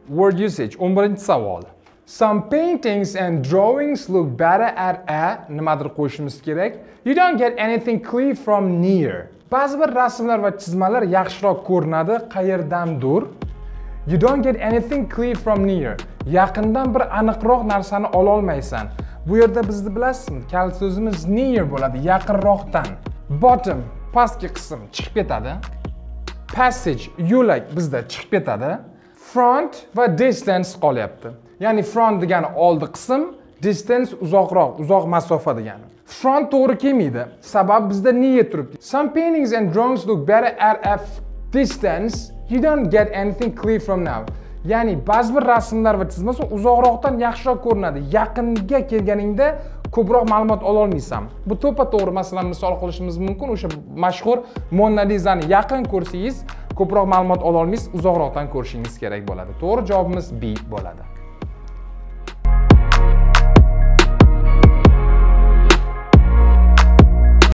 Word usage 11-savol. Some paintings and drawings look better at a nimadir qo'yishimiz kerak. You don't get anything clear from near. Ba'zi bir rasmlar va chizmalar yaxshiroq ko'rinadi qayerdandir. You don't get anything clear from near. Yaqindan bir aniqroq narsani ola olmaysan. Bu yerda bizni bilasizmi? Kalit so'zimiz near bo'ladi, yaqinroqdan. Bottom pastki qism chiqib ketadi. Passage yo'lak bizda chiqib ketadi. Front va distance qolyapti. Ya'ni front degani oldi qism, distance uzoqroq, uzoq masofa degani. Front to'g'ri kelmaydi. Sabab bizda near turibdi. Some paintings and drawings look better at a distance. You don't get anything clear from now. Ya'ni ba'zi bir rasmlar va chizmalar uzoqroqdan yaxshiroq ko'rinadi. Yaqinga kelganingda ko'proq ma'lumot ola olmaysan. Bu to'g'ri masalan misol qilishimiz mumkin. O'sha mashhur Mona Lisani yaqin ko'rsangiz ko'proq ma'lumot ola olmaysiz, uzoqroqdan ko'rishingiz kerak bo'ladi. To'g'ri javobimiz B bo'ladi.